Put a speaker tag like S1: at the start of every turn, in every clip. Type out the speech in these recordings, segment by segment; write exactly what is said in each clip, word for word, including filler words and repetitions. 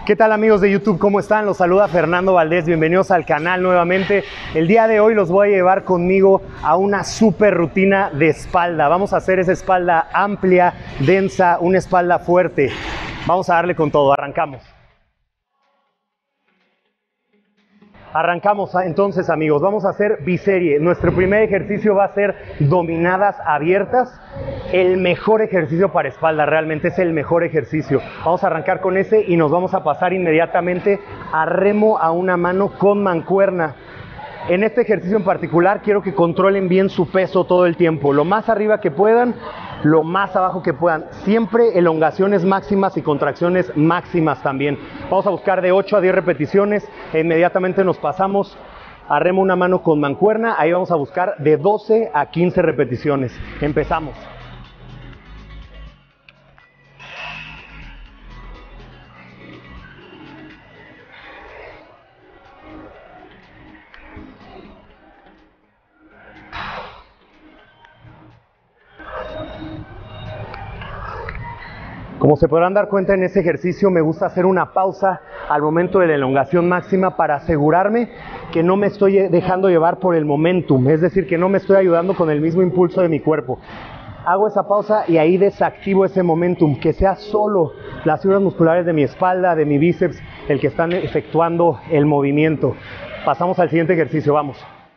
S1: ¿Qué tal amigos de YouTube? ¿Cómo están? Los saluda Fernando Valdés, bienvenidos al canal nuevamente. El día de hoy los voy a llevar conmigo a una super rutina de espalda. Vamos a hacer esa espalda amplia, densa, una espalda fuerte. Vamos a darle con todo, arrancamos. Arrancamos entonces amigos, vamos a hacer biserie. Nuestro primer ejercicio va a ser dominadas abiertas. El mejor ejercicio para espalda, realmente es el mejor ejercicio. Vamos a arrancar con ese y nos vamos a pasar inmediatamente a remo a una mano con mancuerna. En este ejercicio en particular quiero que controlen bien su peso todo el tiempo, lo más arriba que puedan, lo más abajo que puedan, siempre elongaciones máximas y contracciones máximas también. Vamos a buscar de ocho a diez repeticiones e inmediatamente nos pasamos a remo una mano con mancuerna. Ahí vamos a buscar de doce a quince repeticiones. Empezamos. Como se podrán dar cuenta, en este ejercicio me gusta hacer una pausa al momento de la elongación máxima para asegurarme que no me estoy dejando llevar por el momentum, es decir, que no me estoy ayudando con el mismo impulso de mi cuerpo. Hago esa pausa y ahí desactivo ese momentum, que sea solo las fibras musculares de mi espalda, de mi bíceps, el que están efectuando el movimiento. Pasamos al siguiente ejercicio, vamos.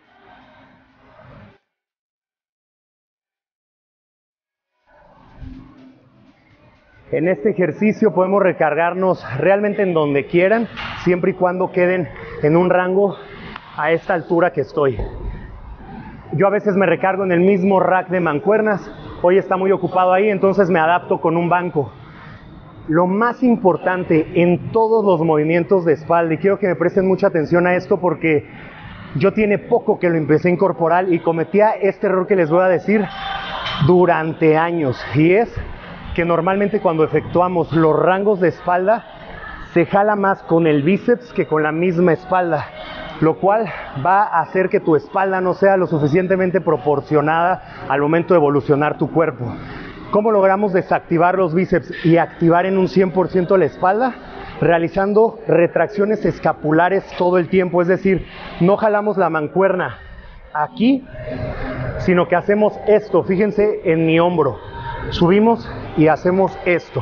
S1: En este ejercicio podemos recargarnos realmente en donde quieran, siempre y cuando queden en un rango a esta altura que estoy. Yo a veces me recargo en el mismo rack de mancuernas, hoy está muy ocupado ahí, entonces me adapto con un banco. Lo más importante en todos los movimientos de espalda, y quiero que me presten mucha atención a esto porque yo tiene poco que lo empecé a incorporar y cometía este error que les voy a decir durante años, y es que normalmente cuando efectuamos los rangos de espalda se jala más con el bíceps que con la misma espalda, lo cual va a hacer que tu espalda no sea lo suficientemente proporcionada al momento de evolucionar tu cuerpo. ¿Cómo logramos desactivar los bíceps y activar en un cien por ciento la espalda? Realizando retracciones escapulares todo el tiempo, es decir, no jalamos la mancuerna aquí, sino que hacemos esto, fíjense en mi hombro. Subimos y hacemos esto,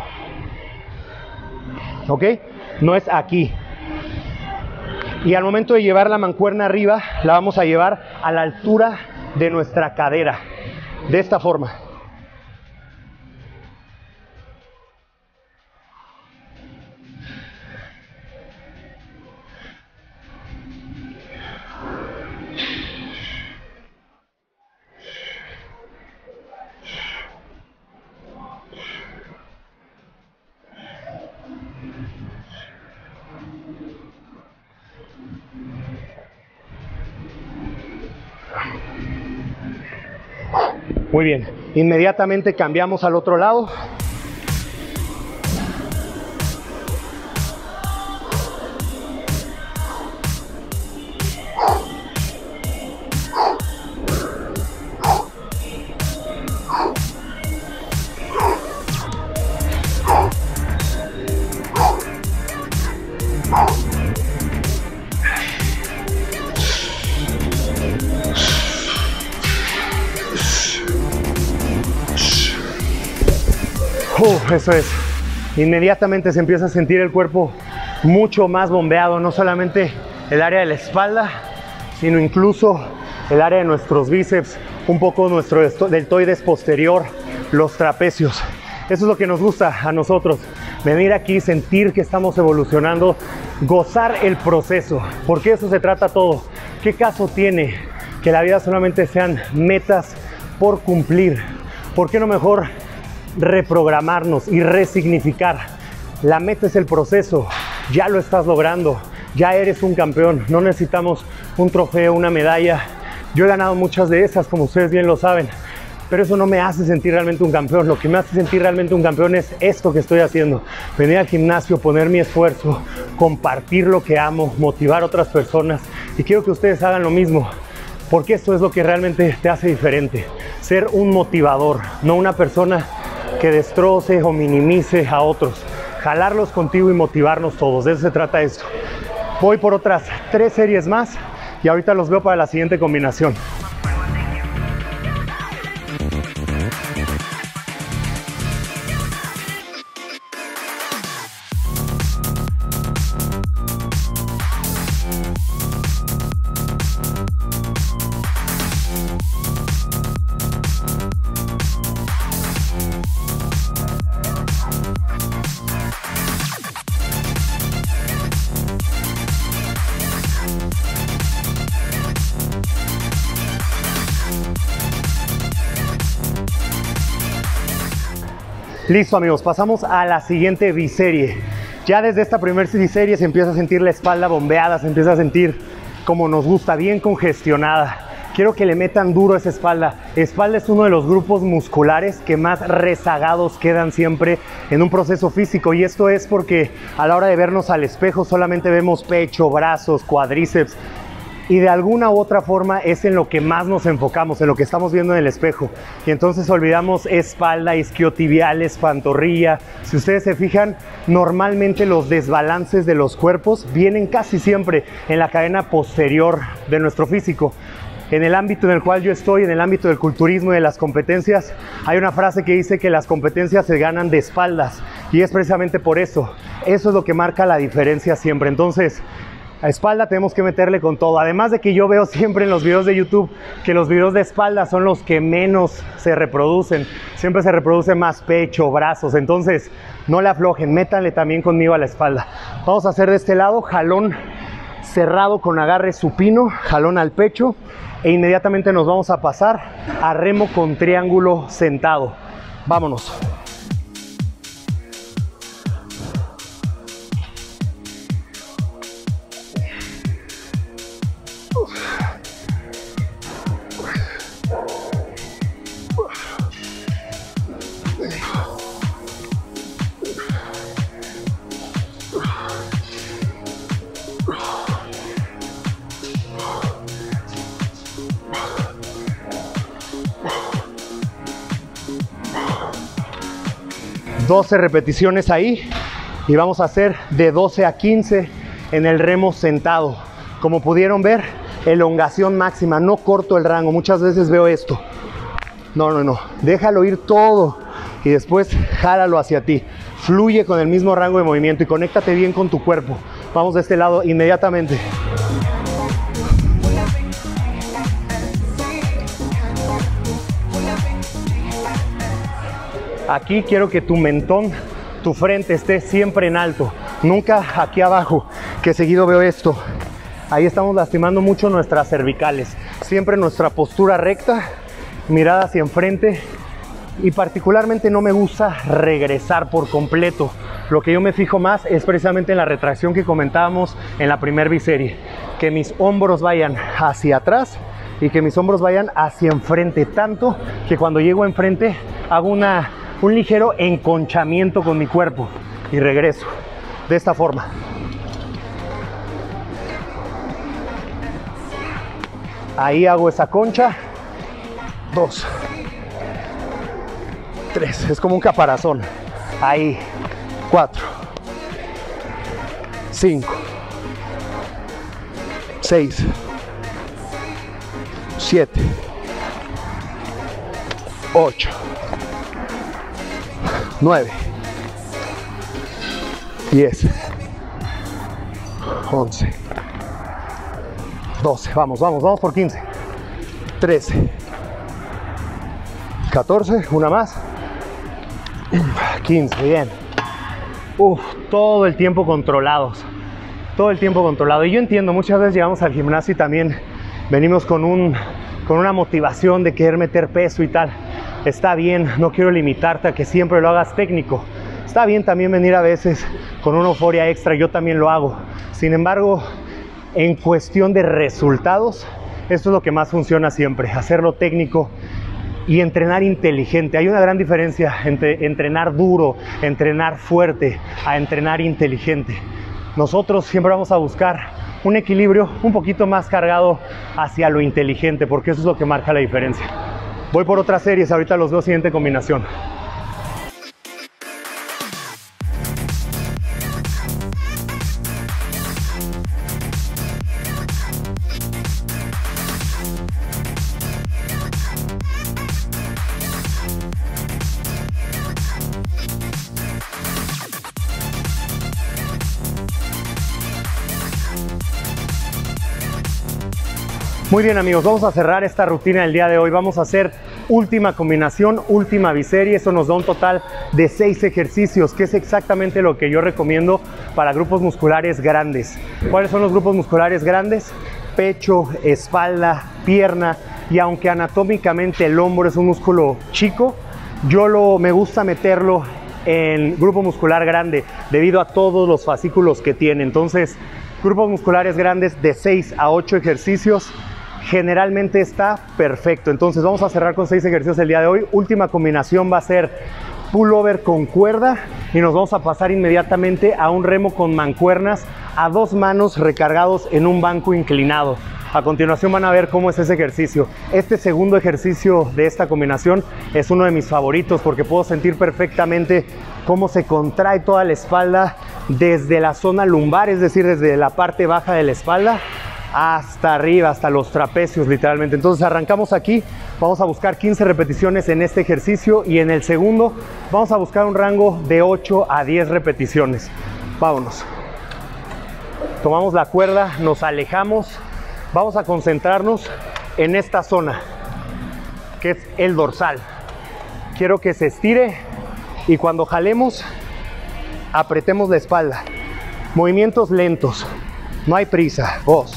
S1: ¿ok? No es aquí. Y al momento de llevar la mancuerna arriba, la vamos a llevar a la altura de nuestra cadera, de esta forma. Muy bien, inmediatamente cambiamos al otro lado. Uh, eso es, inmediatamente se empieza a sentir el cuerpo mucho más bombeado, no solamente el área de la espalda, sino incluso el área de nuestros bíceps, un poco nuestro deltoides posterior, los trapecios. Eso es lo que nos gusta a nosotros, venir aquí, sentir que estamos evolucionando, gozar el proceso, porque eso se trata todo. ¿Qué caso tiene que la vida solamente sean metas por cumplir? ¿Por qué no mejor reprogramarnos y resignificar? La meta es el proceso, ya lo estás logrando, ya eres un campeón, no necesitamos un trofeo, una medalla. Yo he ganado muchas de esas, como ustedes bien lo saben, pero eso no me hace sentir realmente un campeón. Lo que me hace sentir realmente un campeón es esto que estoy haciendo, venir al gimnasio, poner mi esfuerzo, compartir lo que amo, motivar a otras personas, y quiero que ustedes hagan lo mismo, porque esto es lo que realmente te hace diferente, ser un motivador, no una persona que destroce o minimice a otros. jalarlos contigo y motivarnos todos. De eso se trata esto. Voy por otras tres series más y ahorita los veo para la siguiente combinación. Listo amigos, pasamos a la siguiente biserie. Ya desde esta primera biserie se empieza a sentir la espalda bombeada, se empieza a sentir como nos gusta, bien congestionada. Quiero que le metan duro a esa espalda. Espalda es uno de los grupos musculares que más rezagados quedan siempre en un proceso físico, y esto es porque a la hora de vernos al espejo solamente vemos pecho, brazos, cuádriceps, y de alguna u otra forma es en lo que más nos enfocamos, en lo que estamos viendo en el espejo, y entonces olvidamos espalda, isquiotibiales, pantorrilla. Si ustedes se fijan, normalmente los desbalances de los cuerpos vienen casi siempre en la cadena posterior de nuestro físico. En el ámbito en el cual yo estoy, en el ámbito del culturismo y de las competencias, hay una frase que dice que las competencias se ganan de espaldas, y es precisamente por eso. Eso es lo que marca la diferencia siempre. Entonces, a espalda tenemos que meterle con todo. Además de que yo veo siempre en los videos de YouTube que los videos de espalda son los que menos se reproducen. Siempre se reproduce más pecho, brazos. Entonces, no le aflojen, métanle también conmigo a la espalda. Vamos a hacer de este lado jalón cerrado con agarre supino, jalón al pecho, e inmediatamente nos vamos a pasar a remo con triángulo sentado. Vámonos. doce repeticiones ahí, y vamos a hacer de doce a quince en el remo sentado. Como pudieron ver, elongación máxima, no corto el rango. Muchas veces veo esto. No, no, no. Déjalo ir todo y después jálalo hacia ti. Fluye con el mismo rango de movimiento y conéctate bien con tu cuerpo. Vamos de este lado inmediatamente. Aquí quiero que tu mentón, tu frente esté siempre en alto, nunca aquí abajo, que seguido veo esto. Ahí estamos lastimando mucho nuestras cervicales. Siempre nuestra postura recta, mirada hacia enfrente, y particularmente no me gusta regresar por completo. Lo que yo me fijo más es precisamente en la retracción que comentábamos en la primer biserie, que mis hombros vayan hacia atrás y que mis hombros vayan hacia enfrente, tanto que cuando llego enfrente hago una un ligero enconchamiento con mi cuerpo y regreso de esta forma. Ahí hago esa concha. Dos, tres, es como un caparazón. Ahí, cuatro, cinco, seis, siete, ocho, nueve, diez, once, doce, vamos, vamos, vamos por quince, trece, catorce, una más, quince, bien. Uf, todo el tiempo controlados, todo el tiempo controlado. Y yo entiendo, muchas veces llegamos al gimnasio y también venimos con, un, con una motivación de querer meter peso y tal. Está bien, no quiero limitarte a que siempre lo hagas técnico. Está bien también venir a veces con una euforia extra, yo también lo hago. Sin embargo, en cuestión de resultados, esto es lo que más funciona siempre, hacerlo técnico y entrenar inteligente. Hay una gran diferencia entre entrenar duro, entrenar fuerte, a entrenar inteligente. Nosotros siempre vamos a buscar un equilibrio un poquito más cargado hacia lo inteligente, porque eso es lo que marca la diferencia. Voy por otras series, ahorita los veo, siguiente combinación. Muy bien amigos, vamos a cerrar esta rutina del día de hoy. Vamos a hacer última combinación, última biserie. Eso nos da un total de seis ejercicios, que es exactamente lo que yo recomiendo para grupos musculares grandes. ¿Cuáles son los grupos musculares grandes? Pecho, espalda, pierna, y aunque anatómicamente el hombro es un músculo chico, yo lo, me gusta meterlo en grupo muscular grande debido a todos los fascículos que tiene. Entonces, grupos musculares grandes de seis a ocho ejercicios generalmente está perfecto. Entonces vamos a cerrar con seis ejercicios el día de hoy. Última combinación va a ser pullover con cuerda y nos vamos a pasar inmediatamente a un remo con mancuernas a dos manos recargados en un banco inclinado. A continuación van a ver cómo es ese ejercicio. Este segundo ejercicio de esta combinación es uno de mis favoritos porque puedo sentir perfectamente cómo se contrae toda la espalda desde la zona lumbar, es decir, desde la parte baja de la espalda hasta arriba, hasta los trapecios literalmente. Entonces arrancamos aquí, vamos a buscar quince repeticiones en este ejercicio y en el segundo vamos a buscar un rango de ocho a diez repeticiones. Vámonos. Tomamos la cuerda, nos alejamos, vamos a concentrarnos en esta zona que es el dorsal. Quiero que se estire y cuando jalemos apretemos la espalda. Movimientos lentos, no hay prisa. Dos,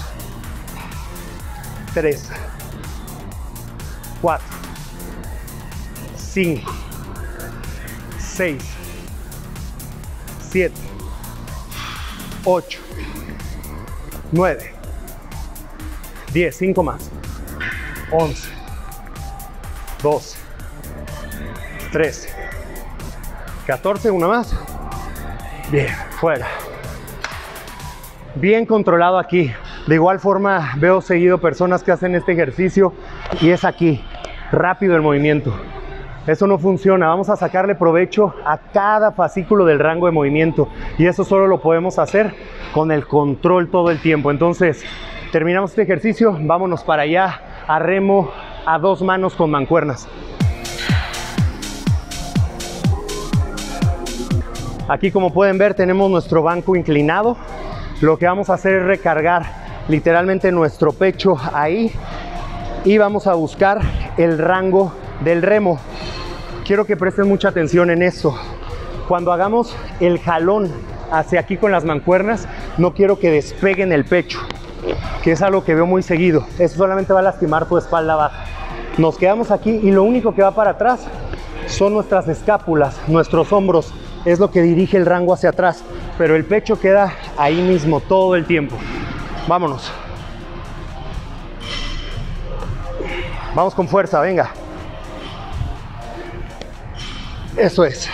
S1: tres, cuatro, cinco, seis, siete, ocho, nueve, diez, cinco más, once, doce, trece, catorce, una más. Bien, fuera. Bien controlado aquí. De igual forma veo seguido personas que hacen este ejercicio y es aquí, rápido el movimiento. Eso no funciona. Vamos a sacarle provecho a cada fascículo del rango de movimiento y eso solo lo podemos hacer con el control todo el tiempo. Entonces terminamos este ejercicio, vámonos para allá a remo a dos manos con mancuernas. Aquí, como pueden ver, tenemos nuestro banco inclinado. Lo que vamos a hacer es recargar literalmente nuestro pecho ahí y vamos a buscar el rango del remo. Quiero que presten mucha atención en esto. Cuando hagamos el jalón hacia aquí con las mancuernas, no quiero que despeguen el pecho, que es algo que veo muy seguido. Eso solamente va a lastimar tu espalda baja. Nos quedamos aquí y lo único que va para atrás son nuestras escápulas, nuestros hombros. Es lo que dirige el rango hacia atrás, pero el pecho queda ahí mismo todo el tiempo. Vámonos. Vamos con fuerza, venga. Eso es.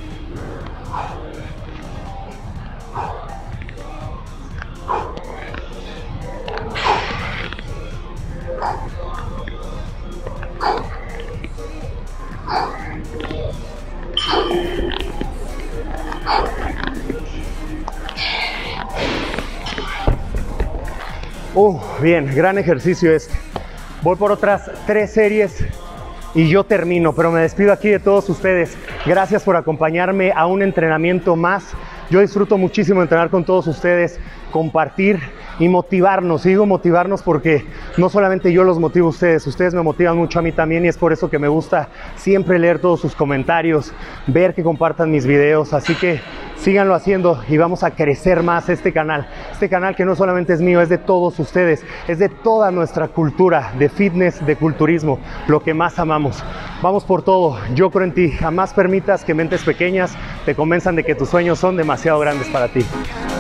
S1: Uh, bien, gran ejercicio este. Voy por otras tres series y yo termino, pero me despido aquí de todos ustedes. Gracias por acompañarme a un entrenamiento más. Yo disfruto muchísimo entrenar con todos ustedes, compartir y motivarnos. Y digo motivarnos porque no solamente yo los motivo a ustedes, ustedes me motivan mucho a mí también y es por eso que me gusta siempre leer todos sus comentarios, ver que compartan mis videos. Así que síganlo haciendo y vamos a crecer más este canal. Este canal que no solamente es mío, es de todos ustedes, es de toda nuestra cultura de fitness, de culturismo, lo que más amamos. Vamos por todo, yo creo en ti. Jamás permitas que mentes pequeñas te convenzan de que tus sueños son demasiado grandes para ti.